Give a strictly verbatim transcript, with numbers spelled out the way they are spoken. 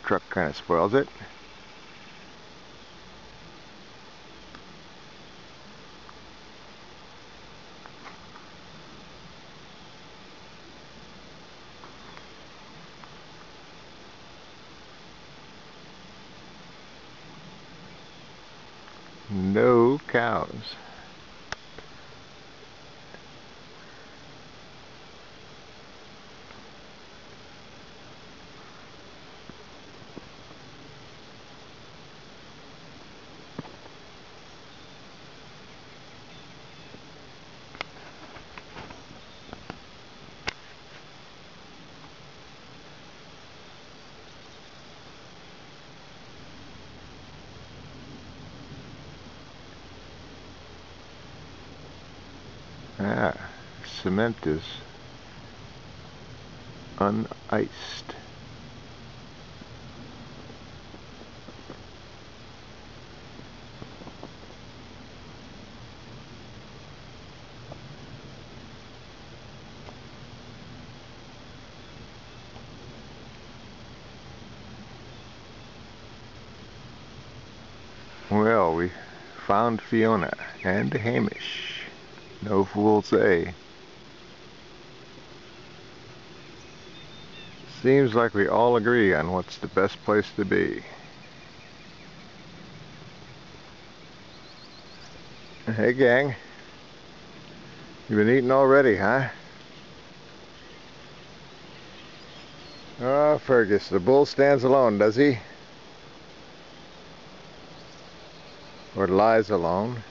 truck kind of spoils it. No cows. Ah, cement is uniced. Well, we found Fiona and Hamish. No fools they. Seems like we all agree on what's the best place to be. Hey gang, you been eating already, huh? Oh, Fergus, the bull stands alone, does he? Or lies alone?